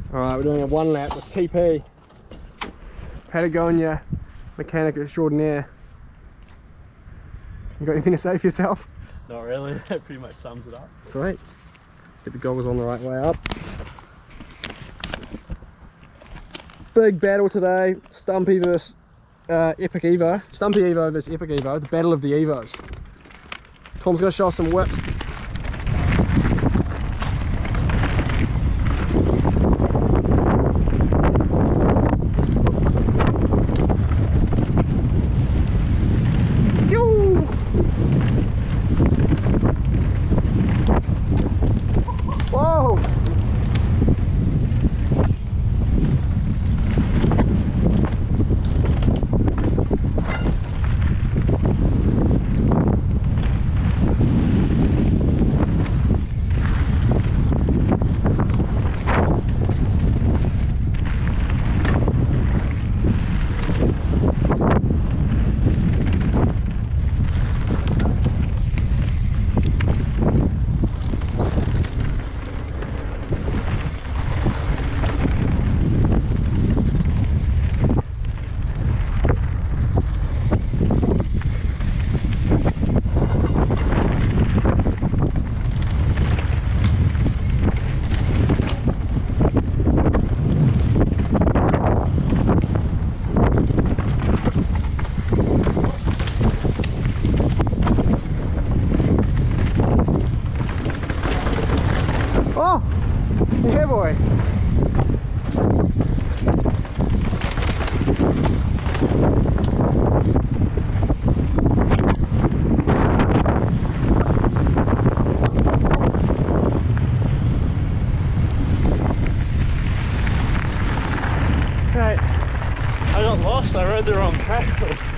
Alright, we're doing a 1 lap with TP, Patagonia mechanic extraordinaire. You got anything to say for yourself? Not really, that pretty much sums it up. Sweet. Get the goggles on the right way up. Big battle today, Stumpy versus Epic Evo. Stumpy Evo versus Epic Evo, the battle of the Evos. Tom's going to show us some whips. Whoa! Oh! Yeah, boy! Right, I got lost, I rode the wrong track.